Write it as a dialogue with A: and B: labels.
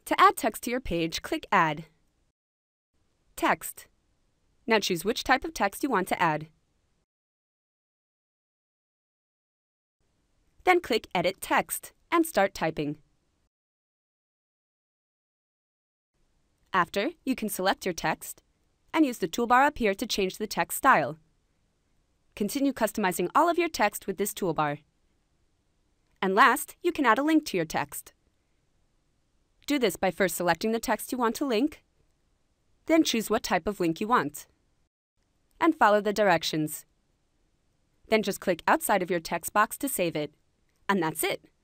A: To add text to your page, click Add. Text. Now choose which type of text you want to add. Then click Edit Text and start typing. After, you can select your text and use the toolbar up here to change the text style. Continue customizing all of your text with this toolbar. And last, you can add a link to your text. Do this by first selecting the text you want to link, then choose what type of link you want, and follow the directions. Then just click outside of your text box to save it. And that's it.